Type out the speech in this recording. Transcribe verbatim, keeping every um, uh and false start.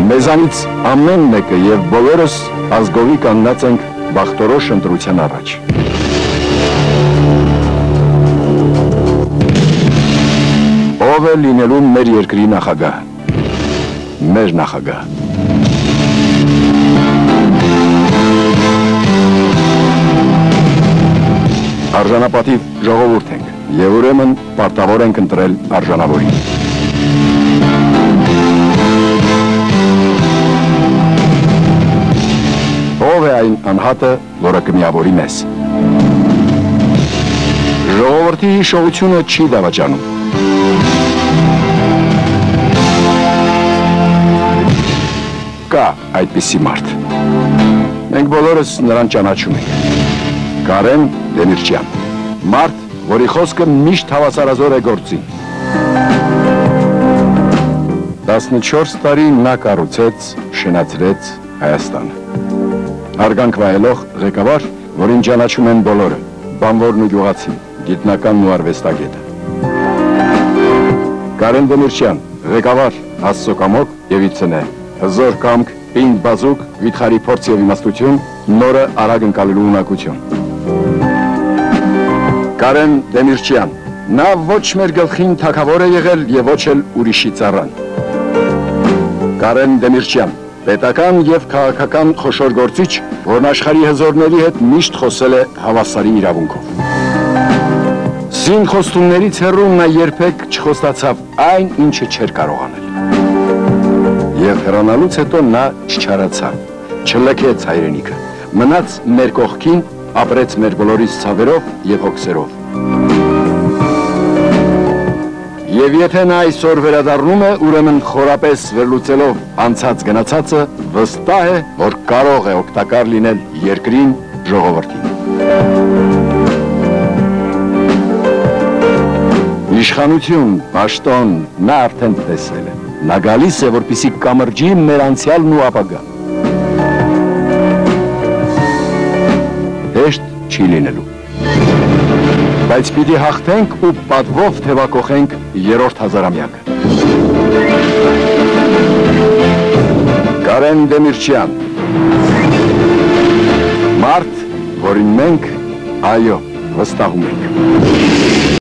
Մեզանից ամեն մեկը և բոլորս ազգովի կանգնած ենք բախտորոշ ընտրության առաջ։ Ով է լինելու մեր երկրի նախագահ, մեր նախագահ։ Արժանապատիվ ժողովուրդ ենք և ուրեմն պարտավոր ենք ընտրել արժանավորին։ Ով է այն անհատը, որը կմիավորի մեզ։ Ժողովրդի հիշողությունը չի դավաճանում։ Կա այդպիսի մարդ։ Մենք բոլորս նրան ճանաչում ենք։ Կարեն Դեմիրճյան, մարդ, որի խոսքը միշտ հավասարազոր է գործին։ տասնչորս տարի նա կառուցեց, շնացրեց Հայաստանը։ Հարգանք վայելող ղեկավար, որին ճանաչում են բոլորը, բանվորն ու գյուղացին, գիտնականն ու արվեստագետը։ Կարեն Դեմիրճյան, ղեկավար, Աստծո կամոք և իցնե, հզոր կամք, պինդ բազուկ, վիթխարի փորձ և իմաստություն, նորը արագ ընկալելու ունակություն։ Կարեն Դեմիրճյան, նա ոչ մեր գլխին թագավոր է եղել և ոչ էլ ուրիշի ծառան։ Կարեն Դեմիրճյան, պետական և քաղաքական խոշոր գործիչ, որն աշխարհի հզորների հետ միշտ խոսել է հավասարի իրավունքով։ Զին խոստումներից հեռու նա երբեք չխոստացավ այն, ինչը չէր կարող անել։ Եվ հեռանալուց հետո նա չչարացավ, չլքեց հայրենիքը, մնաց մեր կողքին, ապրեց մեր բոլորիս ցավերով և հոգսերով։ Եվ եթե նա այսօր վերադառնում է, ուրեմն խորապես վերլուծելով անցած գնացածը, վստահ է, որ կարող է օգտակար լինել երկրին, ժողովրդին։ Իշխանություն, պաշտոն, նա արդեն տեսել է։ Նա գալիս է, որպեսզի կամրջի մեր անցյալն ու ապագան։ Հեշտ չի լինելու։ Բայց պիտի հաղթենք ու պատվով թևակողենք երրորդ հազարամյակը։ Կարեն Դեմիրճյան, մարդ, որին մենք, այո, վստահում ենք։